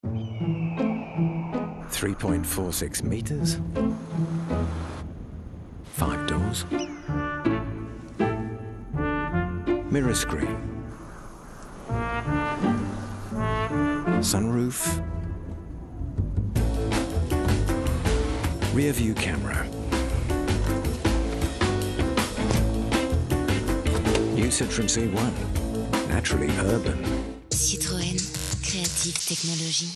3.46 meters, 5 doors, mirror screen, sunroof, rear view camera, new Citroen C1, naturally urban. Citroën, créative technologie.